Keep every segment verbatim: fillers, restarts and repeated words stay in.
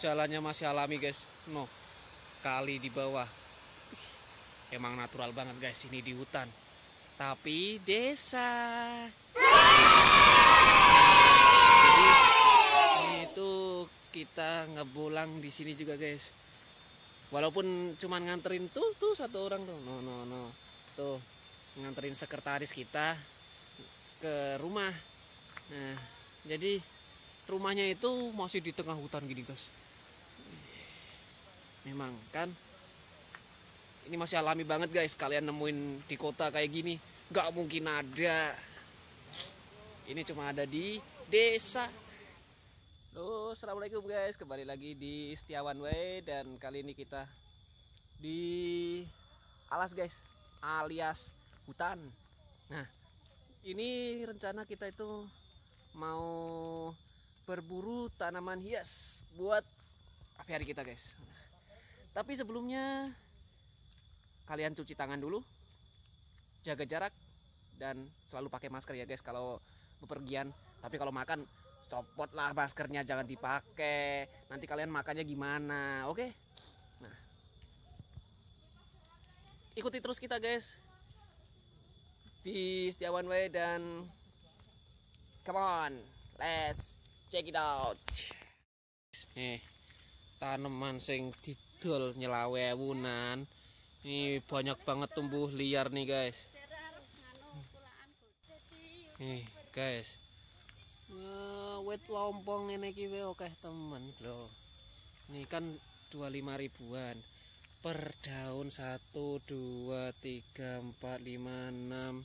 Jalannya masih alami guys. No, kali di bawah. Emang natural banget guys, ini di hutan. Tapi desa. Jadi itu kita ngebulang di sini juga guys. Walaupun cuman nganterin tuh tuh satu orang tuh. No no no. Tuh nganterin sekretaris kita ke rumah. Nah, jadi rumahnya itu masih di tengah hutan gini guys. Memang kan ini masih alami banget guys. Kalian nemuin di kota kayak gini nggak mungkin ada. Ini cuma ada di desa. Halo, assalamualaikum guys, kembali lagi di Setiawan Way. Dan kali ini kita di alas guys, alias hutan. Nah, ini rencana kita itu mau berburu tanaman hias buat aviari kita guys. Tapi sebelumnya kalian cuci tangan dulu, jaga jarak, dan selalu pakai masker ya guys kalau bepergian. Tapi kalau makan, copotlah maskernya, jangan dipakai. Nanti kalian makannya gimana, oke? Nah, ikuti terus kita guys di Setiawan Way dan come on, let's check it out. Nih, tanaman sing didol nyelawe wunan. Ini banyak banget tumbuh liar nih guys. Nih guys, Wah, wet lompong ini kiwe oke temen loh. Ini kan dua puluh lima ribuan per daun. Satu, dua, tiga, empat, lima, enam,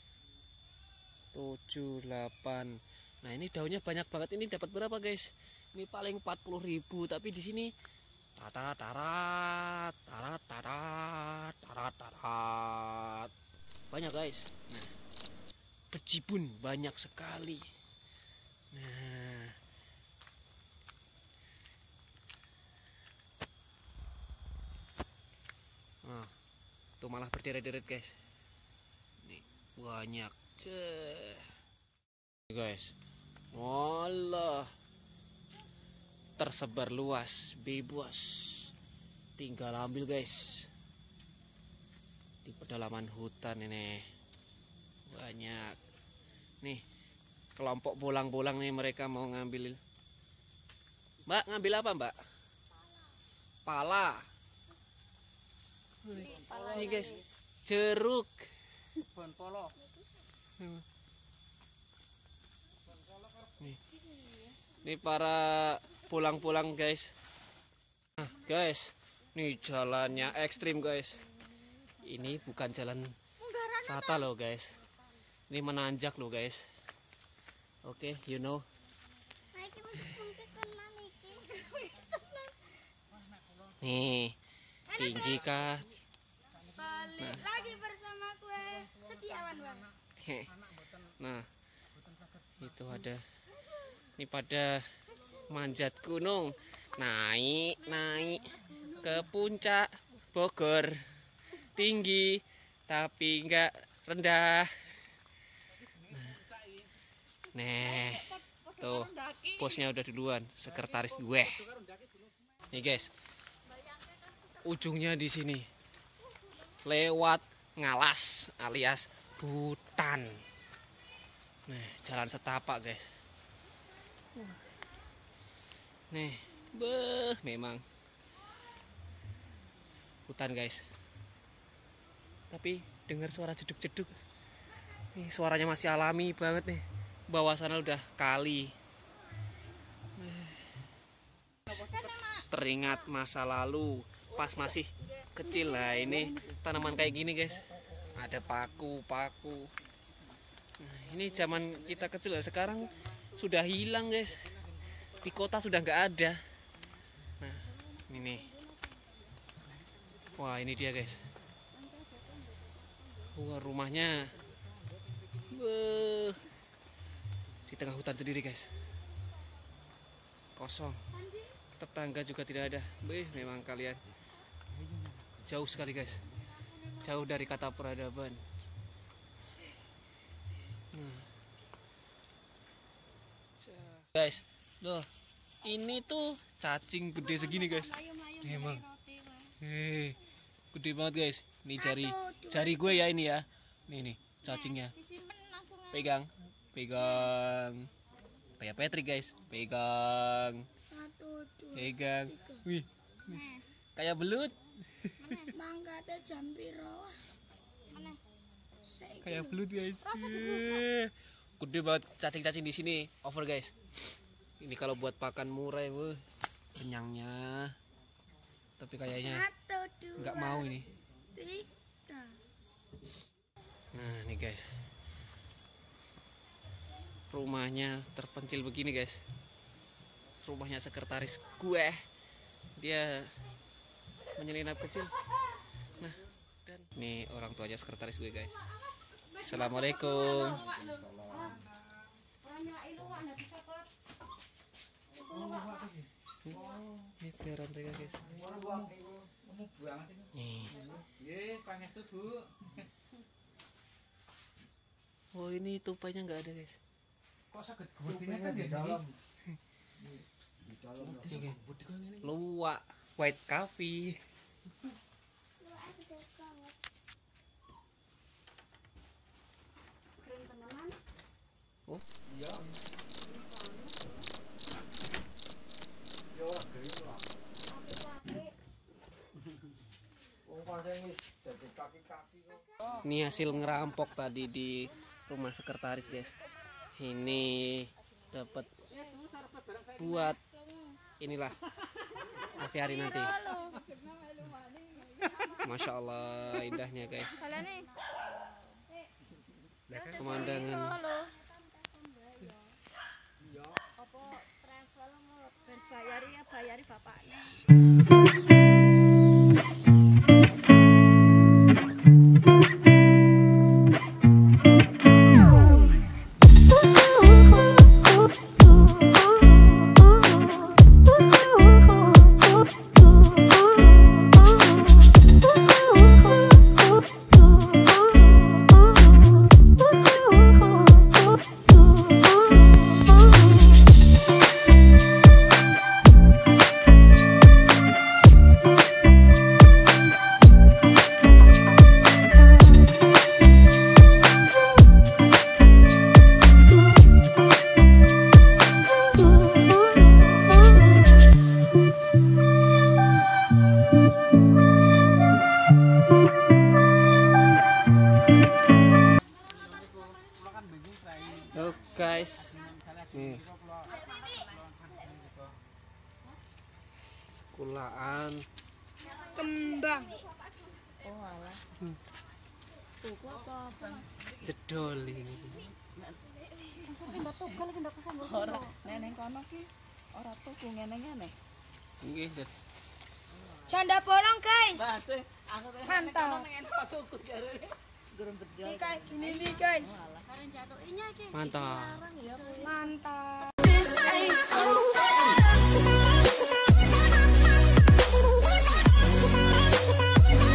tujuh, delapan. Nah ini daunnya banyak banget. Ini dapat berapa guys? Ini paling empat puluh ribu. Tapi di sini tarat tarat tarat tarat tarat tarat banyak guys. Nah, bejibun banyak sekali. Nah, nah, tuh malah berderet-deret guys. Nih banyak, ceh, guys. Wallah, tersebar luas, bebas. Tinggal ambil guys. Di pedalaman hutan ini banyak. Nih, kelompok bolang-bolang nih, mereka mau ngambil. Mbak, ngambil apa mbak? Pala. Pala. Nih guys, jeruk. Bon polo. Nih. Ini para pulang-pulang guys. Nah guys, nih jalannya ekstrim guys. Ini bukan jalan rata loh guys. Ini menanjak loh guys. Oke, okay, you know. Nih, tinggi kah? Nah. Lagi bersama gue Setiawan Bang. Nah, itu ada. Ini pada manjat gunung, naik naik ke puncak Bogor, tinggi tapi enggak rendah. Nah, tuh bosnya udah duluan, sekretaris gue. Nih guys, ujungnya di sini, lewat ngalas alias hutan. Nah, jalan setapak guys. Nih, beh, memang hutan guys. Tapi dengar suara jeduk-jeduk. Nih suaranya masih alami banget nih. Bawah sana udah kali. Nih. Teringat masa lalu pas masih kecil lah ini tanaman kayak gini guys. Ada paku-paku. Nah, ini zaman kita kecil lah, sekarang sudah hilang guys. Di kota sudah nggak ada. Nah, ini nih. Wah, ini dia guys. Wah, rumahnya Wah, di tengah hutan sendiri guys. Kosong. Tetangga juga tidak ada. Beh, memang kalian jauh sekali guys. Jauh dari kata peradaban. Nah. Guys, loh, Ini tuh cacing gede segini guys. Ini emang. Hei, gede banget guys. Ini jari jari gue ya ini ya. Nih nih cacingnya. Pegang, pegang. Kayak Patrick guys. Pegang. Pegang. Wih. Kayak belut. Mangga ada jampiro. Kayak belut guys. Gede banget cacing-cacing di sini. Over guys. Ini kalau buat pakan murai, wah, kenyangnya. Tapi kayaknya nggak mau ini. Nah, nih guys. Rumahnya terpencil begini guys. Rumahnya sekretaris gue. Dia menyelinap kecil. Nah, dan nih orang tuanya sekretaris gue guys. Assalamualaikum. Ini biaran mereka guys. Nih. Oh ini tupainya nggak ada guys. Kok sakit gudine kan di dalam. Luwak white coffee. Oh Iya. Ini hasil ngerampok tadi di rumah sekretaris guys. Ini dapat buat inilah aviari nanti. Masya Allah indahnya guys. Pemandangan. Bayari ya bayari bapaknya. Oh guys, nih kulaan Kembang. Oh alah. Tuku apa bang? jedol ini. Ora neneng kono ki ora tuku ngene-ngene. Nggih, Det. Janda bolong guys. Mantap. Ini kayak gini nih guys. Mantap. Mantap.